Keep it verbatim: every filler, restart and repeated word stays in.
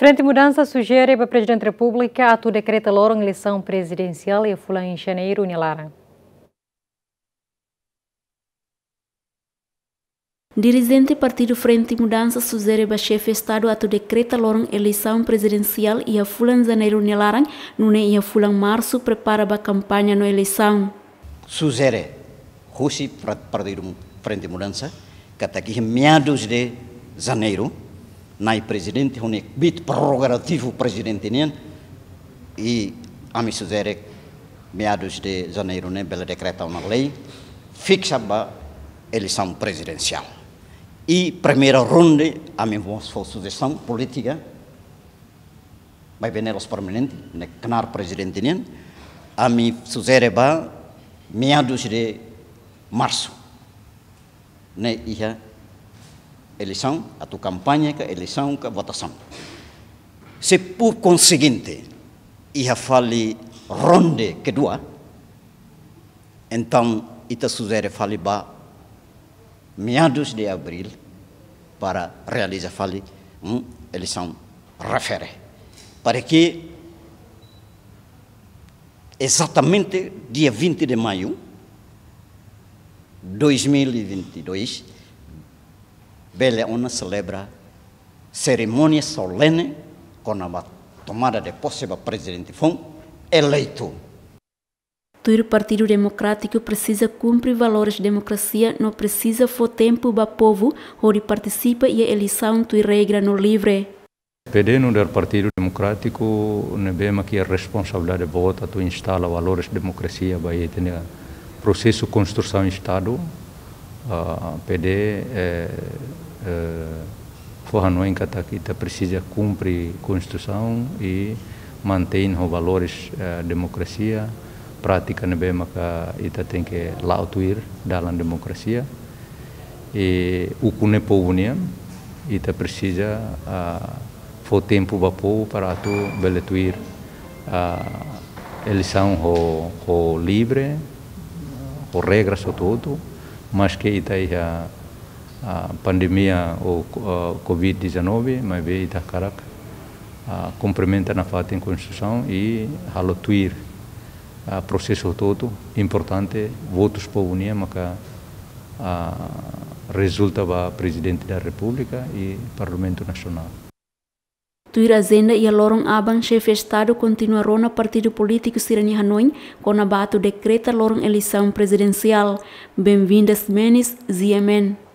Frente Mudança sugere para o Presidente da República a decreta lorong eleição presidencial e fulan em janeiro em Lara. Dirigente Partido Frente Mudança sugere para chefe de Estado a decreta lorong eleição presidencial e a fulan janeiro em Lara, no e a fulan março prepara para a campanha na eleição. Sugere Rússia Partido Frente Mudança que até aqui meados de janeiro na presidente honek bit prorrogativo presidente nen e a me sugere meados de janeiro né bela decreta uma lei fixa a eleição presidencial e primeira ronda a me vamos for sugestão política vai veneros permanente né canar presidente nen a me sugere ba meados de março né ia eleição, a tua campanha, a eleição, a votação. Se por conseguinte, ia fale ronde que doa, então ita sugere fale ba meados de abril para realizar fale uma eleição refere. Para que exatamente dia vinte de maio de dois mil e vinte e dois Bela Ona celebra cerimônia solene com a tomada de posse do presidente Fon eleito. O Partido Democrático precisa cumprir valores de democracia, não precisa for tempo para o povo, onde participa e a eleição tu regra no livre. Pedendo do Partido Democrático, não vemos que a responsabilidade de voto tu instala valores de democracia vai ter processo de construção do Estado. Uh, P D eh, eh, forra em que kita precisa cumprir a Constituição e manter os valores da uh, democracia, prática na bem que ita tem que lautuir dalam democracia e o que não povo ita precisa uh, for tempo para povo para tu beletuir a uh, eleição ho, ho livre, ho regras o todo. Mas que ita a, a pandemia o covid dezenove, mas veio ita carak cumprimenta na fata em Constituição e halotuir o processo todo importante votos para a União, mas resulta para o Presidente da República e Parlamento Nacional. Tuir agenda e a lorong abang chefe de Estado continuarão no partido político Sirani Hanoi com a bato decreta lorong eleição presidencial. Bem-vindas, Menes, Z M N.